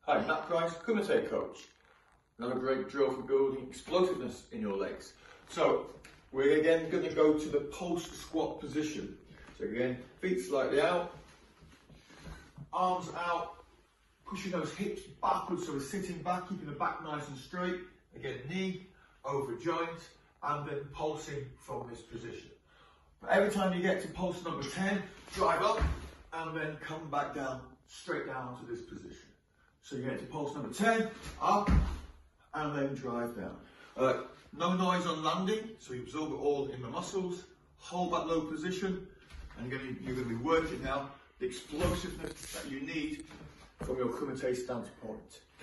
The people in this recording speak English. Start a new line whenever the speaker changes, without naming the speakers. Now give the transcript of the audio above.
Hi, Matt Price, Kumite Coach. Another great drill for building explosiveness in your legs. So we're again going to go to the post squat position. So again, feet slightly out, arms out, pushing those hips backwards, so we're sitting back, keeping the back nice and straight. Again, knee over joint, and then pulsing from this position. But every time you get to pulse number 10, drive up, and then come back down, straight down to this position. So you get to pulse number 10, up, and then drive down. No noise on landing, so you absorb it all in the muscles. Hold that low position, and you're going to be working now the explosiveness that you need from your Kumite stance point.